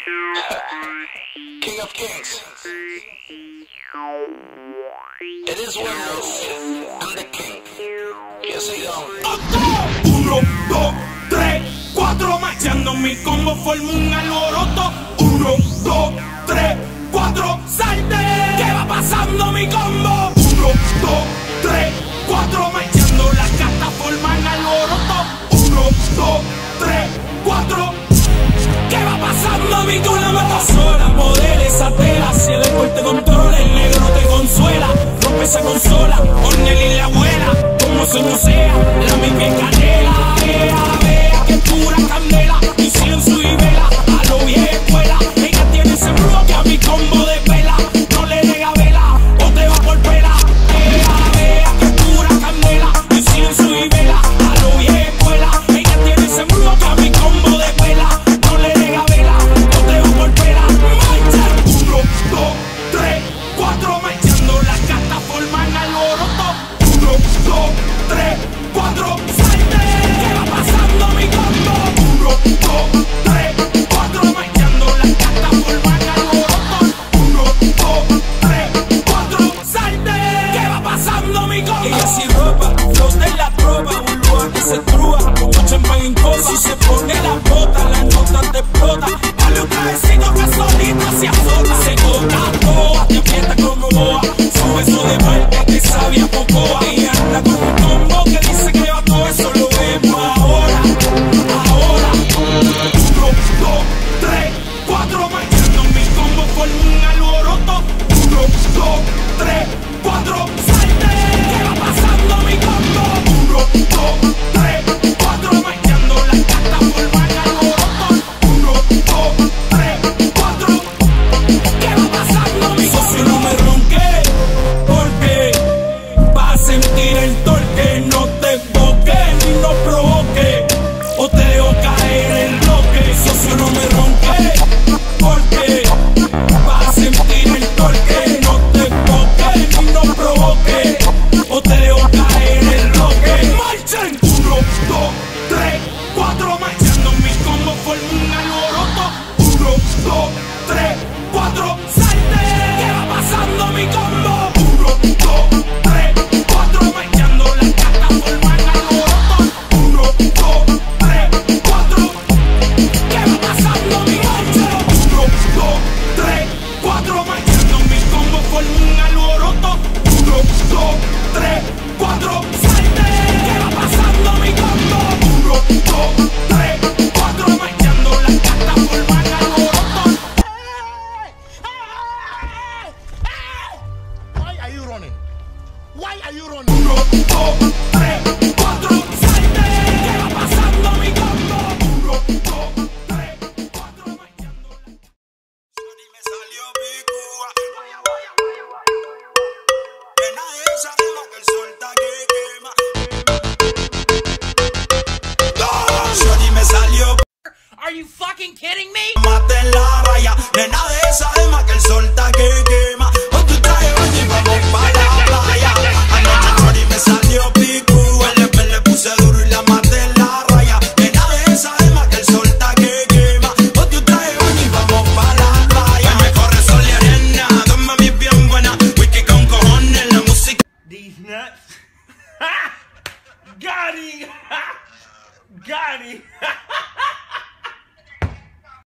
King of Kings. It is what it is. I'm the king. Yes, I am. 1, 2, 3, 4, marchando mi combo forma un alboroto. 1, 2, 3, 4, salte. ¿Qué va pasando mi combo? 1, 2, 3, 4, marchando las cartas forman alboroto. 1, 2, 3, 4. ¿Qué va pasando mi combo? Una metasola, poder esa tela. Si el alcohol te controla, el negro te consuela. Rompe esa consola, Ornel y la abuela. Como se no sea, la mi pie canela. Vea que pura candela, incienso y vela. A lo vieja escuela, ella tiene ese brujo que a mi combo de vela. No le nega vela, o te va por pela. Vea que pura candela, incienso y vela. A lo vieja escuela, ella tiene ese brujo que a mi combo de vela. No le nega vela, o te va por pela. Marcha 1, 2, 3, 4, marchando las cartas forman alboroto. 1, 2, 3, 4, salte. ¿Qué va pasando mi combo? 1, 2, 3, 4, marchando las cartas forman alboroto. 1, 2, 3, 4, salte. ¿Qué va pasando mi combo? Ella sin ropa, flota en la tropa, burbuja que se trúa, como champán en copa. Si se pone la bota, las notas te explota. Dale un trajecito que solita se azota. Se toca toa, te aprieta como boa. Su beso de parte que sabía pocoa. Y anda con un combo que dice que va todo eso lo vemos ahora. Ahora 1, 2, 3, 4, marchando mi combo forma un alboroto. 1, 2, 3, 4, salte. ¿Qué va pasando mi combo? 1, 2, 3, 4, marchando las cartas forman alboroto. 1, 2, 3, 4. ¿Qué va pasando mi combo? Socio, no me ronque, porque vas a sentir el torque. No te boques ni no provoque, o te dejo caer el bloque. Socio, no me ronque, porque vas a sentir el torque. No te boques ni no provoque, o te dejo caer el bloque. ¡Marchen! 1, 2, 3, 4, marchando mi combo forma un alboroto. 1, 2, 3, 4, salte. ¿Qué va pasando mi combo? 1, 2, 3, 4, marchando las cartas forman alboroto. 1, 2, 3, 4. ¿Qué va pasando mi combo? 1, 2, 3, 4, marchando mi combo forma un alboroto. 1, 2, 3, 4, salte. ¿Qué va pasando mi combo? 1, 2, 3, 4, marchando las cartas forman alboroto. Why are you running? Why are you running? 1, 2, 3, 4, salte. ¿Qué va pasando mi combo? 1, 2, 3, 4, marchando las... Y me salió picúa. Que nadie sabemos que el sol está que quema. Shorty me salió. Are you fucking kidding me? Mate en la raya. Nena de esa alma que el sol está que quema. Con tu traje baño y vamos pa' la playa. Anoche Shorty me salió.